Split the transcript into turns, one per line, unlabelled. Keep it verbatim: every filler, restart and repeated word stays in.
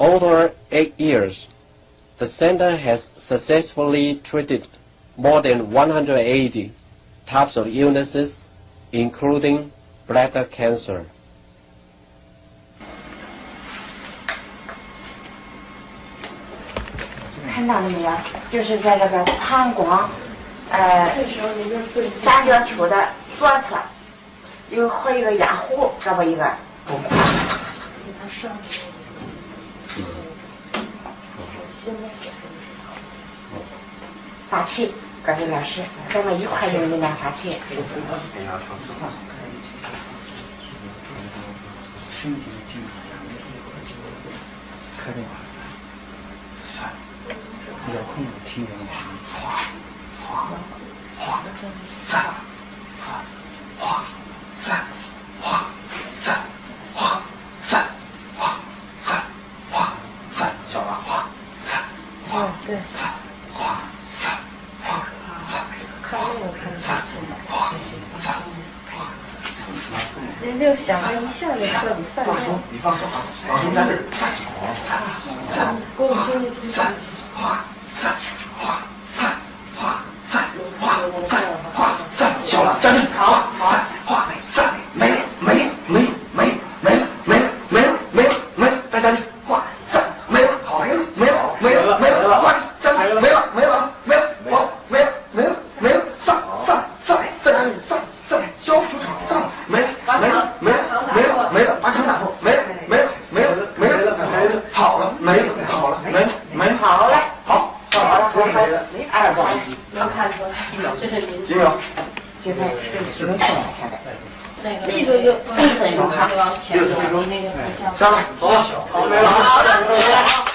over eight years, the center has successfully treated more than one hundred eighty types of illnesses, including bladder cancer.
看到了没有？就是在这个膀胱，呃，三角球的左侧有和一个压弧，这么一个。发气，各位老师，咱们一块用力量发气。
遥控听人声，哗哗哗，三三哗三哗三哗三哗三哗三，小了哗三哗对三哗三哗三，看那个看三哗三哗。人这个响了一下就彻底散了。放松，你放松啊，老师在这儿。三三给我听听听。三哗。 三画三画三画三画三，小了，站住！好，三画三，没了，没了，没了，没了，没了，没了，没了，没了，没了，再站住！画三，没了，好，没了，没了，没了，没了，画站住！没了，没了，没了，好，没了，没了，没了，上上上，再站住！上上，交出场上，没了，没了，没了，没了，没了，把场打破，没了，没了，没了，没了，没了，好了，没了，好了，没了，没好了，好。 二百，能看出来，这是您几秒？几分？十分钟下来。那个，那个就一分钟哈，六十分钟那个。上，走，好，没了。好的。